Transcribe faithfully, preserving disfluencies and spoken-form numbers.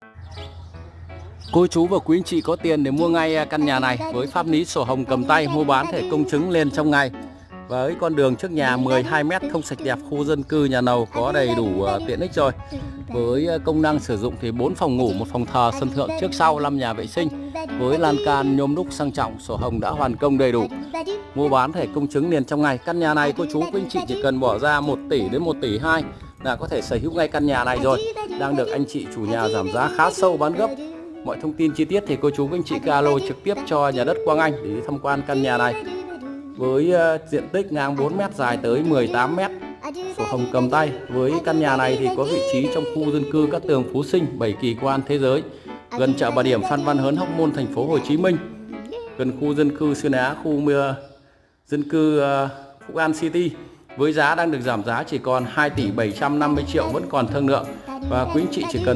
Cô chú và quý anh chị có tiền để mua ngay căn nhà này với pháp lý sổ hồng cầm tay, mua bán thể công chứng lên trong ngày. Với con đường trước nhà mười hai mét, thông sạch đẹp, khu dân cư nhà nầu có đầy đủ uh, tiện ích rồi. Với uh, công năng sử dụng thì bốn phòng ngủ, một phòng thờ, sân thượng trước sau, năm nhà vệ sinh. Với lan can nhôm đúc sang trọng, sổ hồng đã hoàn công đầy đủ. Mua bán thể công chứng liền trong ngày. Căn nhà này cô chú quý anh chị chỉ cần bỏ ra một tỷ đến một tỷ hai là có thể sở hữu ngay căn nhà này rồi. Đang được anh chị chủ nhà giảm giá khá sâu, bán gấp. Mọi thông tin chi tiết thì cô chú quý anh chị cứ alo trực tiếp cho nhà đất Quang Anh để tham quan căn nhà này. Với uh, diện tích ngang bốn mét, dài tới mười tám mét, sổ hồng cầm tay. Với căn nhà này thì có vị trí trong khu dân cư Cát Tường, Phú Sinh, bảy kỳ quan thế giới, gần chợ Bà Điểm, Phan Văn Hớn, Hóc Môn, thành phố Hồ Chí Minh, gần khu dân cư Xuyên Á, khu uh, dân cư uh, Phúc An City. Với giá đang được giảm giá chỉ còn hai tỷ bảy trăm năm mươi triệu, vẫn còn thương lượng. Và quý anh chị chỉ cần